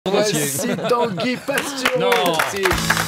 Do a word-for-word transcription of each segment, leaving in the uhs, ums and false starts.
Voici Tanguy Pastureau. Non. Merci.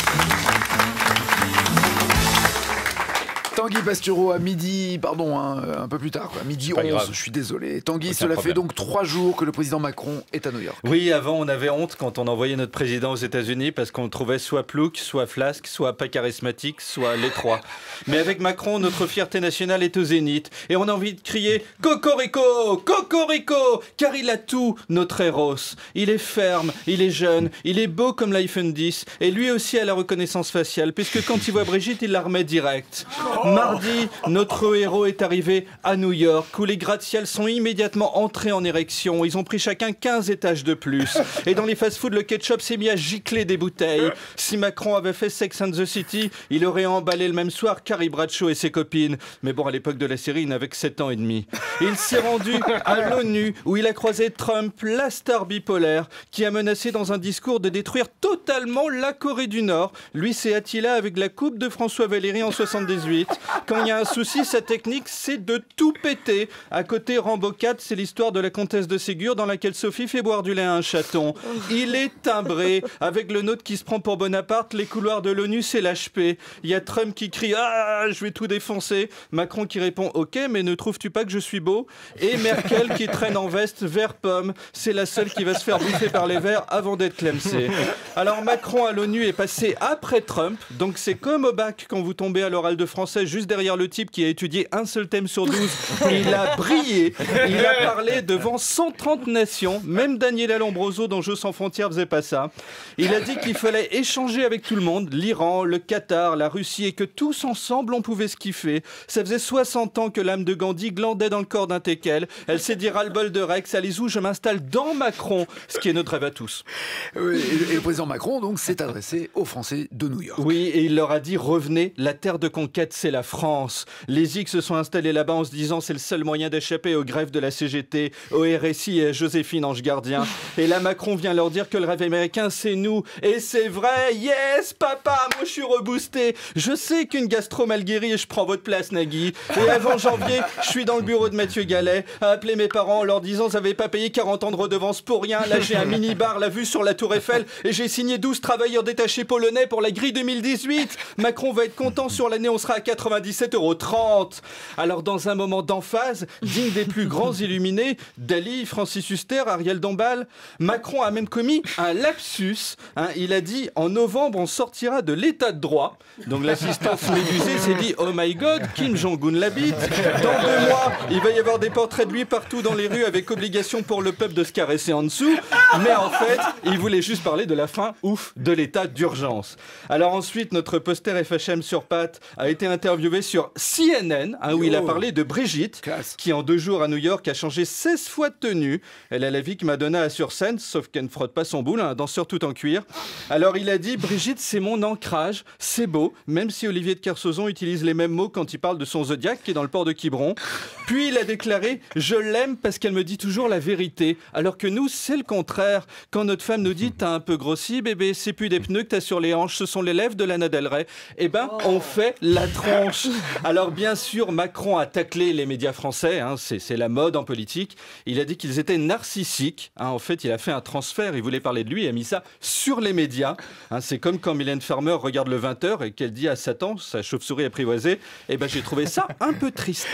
Tanguy Pastureau à midi, pardon, hein, un peu plus tard, quoi, midi onze, je suis désolé. Tanguy, Aucun cela problème. fait donc trois jours que le président Macron est à New York. Oui, avant on avait honte quand on envoyait notre président aux États-Unis parce qu'on le trouvait soit plouc, soit flasque, soit pas charismatique, soit l'étroit. Mais avec Macron, notre fierté nationale est au zénith et on a envie de crier Cocorico, Cocorico, car il a tout, notre héros. Il est ferme, il est jeune, il est beau comme l'iPhone dix et lui aussi a la reconnaissance faciale puisque quand il voit Brigitte, il la remet direct. Mardi, notre héros est arrivé à New York où les gratte-ciels sont immédiatement entrés en érection. Ils ont pris chacun quinze étages de plus. Et dans les fast-foods, le ketchup s'est mis à gicler des bouteilles. Si Macron avait fait Sex and the City, il aurait emballé le même soir Carrie Bradshaw et ses copines. Mais bon, à l'époque de la série, il n'avait que sept ans et demi. Il s'est rendu à l'ONU où il a croisé Trump, la star bipolaire, qui a menacé dans un discours de détruire totalement la Corée du Nord. Lui, c'est Attila avec la coupe de François Valéry en soixante-dix-huit. Quand il y a un souci, sa technique, c'est de tout péter. À côté, Rambo quatre, c'est l'histoire de la comtesse de Ségur dans laquelle Sophie fait boire du lait à un chaton. Il est timbré. Avec le nôtre qui se prend pour Bonaparte, les couloirs de l'ONU, c'est l'H P. Il y a Trump qui crie « Ah, je vais tout défoncer ». Macron qui répond « Ok, mais ne trouves-tu pas que je suis beau ?» Et Merkel qui traîne en veste vert pomme. C'est la seule qui va se faire bouffer par les verts avant d'être clamsée. Alors Macron à l'ONU est passé après Trump. Donc c'est comme au bac quand vous tombez à l'oral de français juste derrière le type qui a étudié un seul thème sur douze. Il a brillé. Il a parlé devant cent trente nations. Même Daniela Lombroso dans Jeux sans frontières faisait pas ça. Il a dit qu'il fallait échanger avec tout le monde, l'Iran, le Qatar, la Russie, et que tous ensemble on pouvait se kiffer. Ça faisait soixante ans que l'âme de Gandhi glandait dans le corps d'un teckel. Elle s'est dit ras-le-bol de Rex, allez-y, je m'installe dans Macron, ce qui est notre rêve à tous. Oui, et, et le président Macron donc s'est adressé aux Français de New York. Oui, et il leur a dit revenez, la terre de conquête c'est la France. Les X se sont installés là-bas en se disant c'est le seul moyen d'échapper aux grèves de la C G T, au R S I et à Joséphine Ange Gardien. Et là Macron vient leur dire que le rêve américain c'est nous. Et c'est vrai, yes papa, moi je suis reboosté. Je sais qu'une gastro mal guérie et je prends votre place Nagui. Et avant janvier, je suis dans le bureau de Mathieu Gallet à appeler mes parents en leur disant vous n'avez pas payé quarante ans de redevance pour rien. Là j'ai un mini-bar, la vue sur la tour Eiffel et j'ai signé douze travailleurs détachés polonais pour la grille deux mille dix-huit. Macron va être content, sur l'année on sera à quatre-vingt-dix-sept euros trente. Alors dans un moment d'emphase, digne des plus grands illuminés, Dali, Francis Huster, Ariel Dombal, Macron a même commis un lapsus. Hein, il a dit en novembre on sortira de l'état de droit. Donc l'assistance médusée s'est dit oh my god, Kim Jong-un l'habite. Dans deux mois, il va y avoir des portraits de lui partout dans les rues avec obligation pour le peuple de se caresser en dessous. Mais en fait, il voulait juste parler de la fin, ouf, de l'état d'urgence. Alors ensuite, notre poster F H M sur pattes a été interviewé sur C N N, hein, où il a parlé de Brigitte, Classe. qui en deux jours à New York a changé seize fois de tenue. Elle a la vie que Madonna a sur scène, sauf qu'elle ne frotte pas son boule, un danseur tout en cuir. Alors il a dit, Brigitte, c'est mon ancrage, c'est beau, même si Olivier de Kersauzon utilise les mêmes mots quand il parle de son Zodiac, qui est dans le port de Quiberon. Puis il a déclaré, je l'aime parce qu'elle me dit toujours la vérité, alors que nous, c'est le contraire. Quand notre femme nous dit, t'as un peu grossi, bébé, c'est plus des pneus que t'as sur les hanches, ce sont les lèvres de Lana Del Rey. Eh ben, on fait la tronche. Alors bien sûr, Macron a taclé les médias français, hein, c'est, c'est la mode en politique. Il a dit qu'ils étaient narcissiques. Hein, en fait, il a fait un transfert, il voulait parler de lui et a mis ça sur les médias. Hein, c'est comme quand Mylène Farmer regarde le vingt heures et qu'elle dit à Satan, sa chauve-souris apprivoisée, eh ben j'ai trouvé ça un peu triste.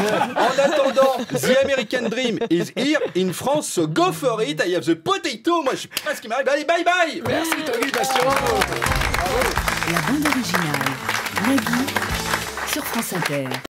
En attendant, The American Dream is here in France, so go for it, I have the potato. Moi, je sais pas ce qui m'arrive. Allez, bye bye. Merci Tanguy Pastureau. La bande originale, Nagui, sur France Inter.